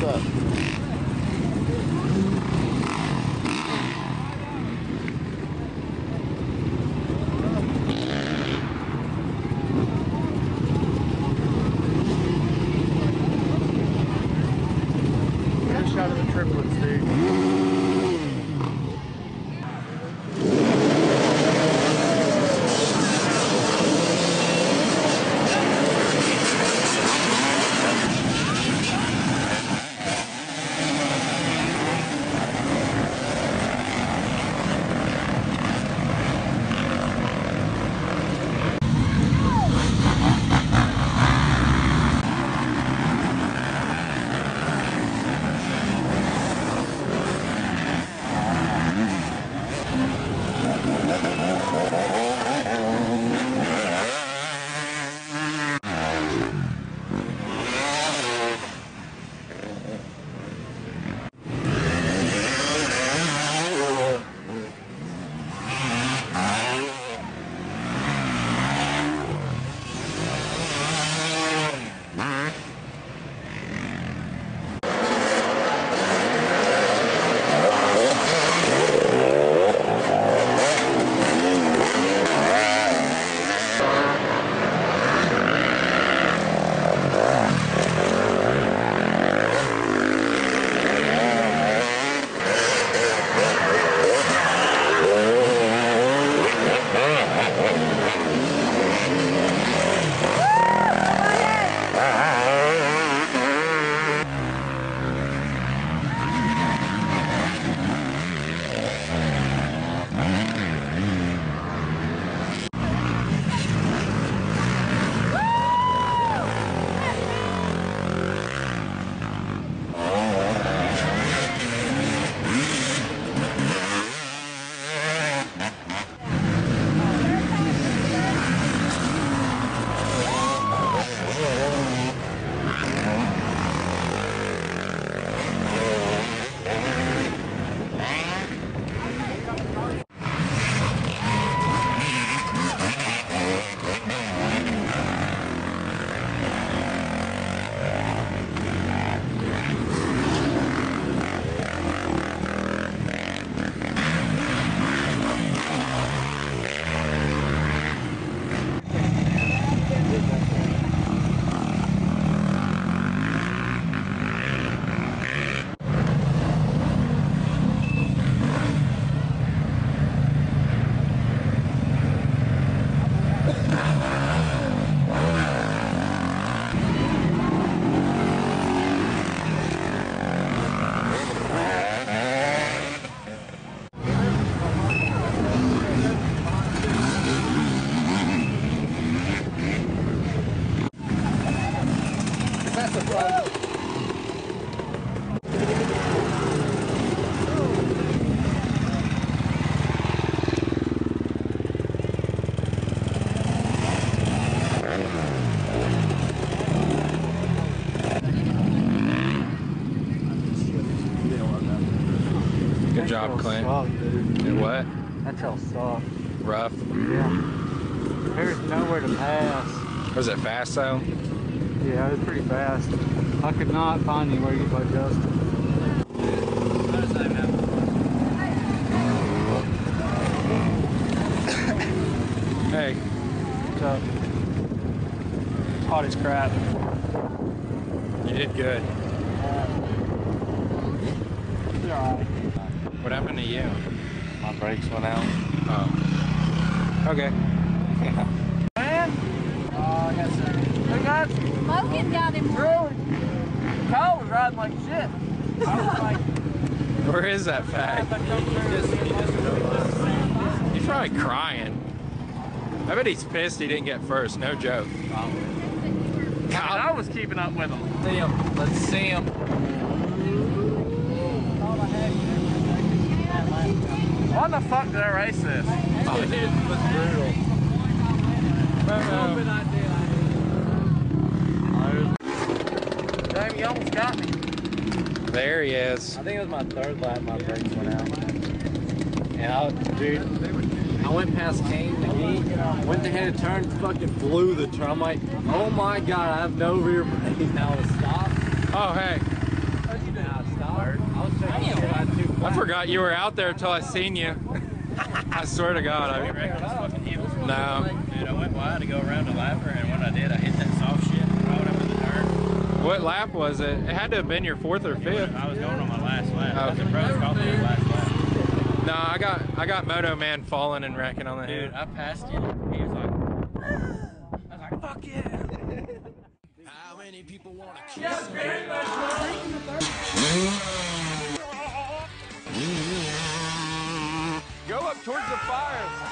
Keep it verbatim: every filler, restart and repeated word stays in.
up. Good shot of the triplets, dude. Good job, Clint. And what? That tail's soft. Rough? Yeah. There's nowhere to pass. Was it fast though? Yeah, it was pretty fast. I could not find anywhere to get by Justin. Hey. What's up? It's hot as crap. You did good. You're alright. What happened to you? My brakes went out. Oh. Okay. Man! Oh, yes, sir. Hey, guys. Logan got him. Really? Kyle was riding like shit. I was like... Where is that fag? He's probably crying. I bet he's pissed he didn't get first, no joke. God, I was keeping up with him. See him. Let's see him. Why the fuck did I race this? Oh, dude, it was brutal. Damn, you almost got me. There he is. I think it was my third lap, my brakes went out. And I, dude, I went past Kane McGee, went to hit a turn, fucking blew the turn. I'm like, oh my god, I have no rear brake now to stop. Oh, hey. I forgot you were out there until I seen you. I swear to God. I, no. Dude, I went wide to go around the lapper, and when I did, I hit that soft shit right up in the turn. What lap was it? It had to have been your fourth or fifth. I was going on my last lap. Oh. I was in Brothers Coffee on the last lap. No, I got I got Moto Man falling and wrecking on the Dude, head. I passed you. He was like, I was like, fuck yeah. How many people want to kiss Go up towards the fire.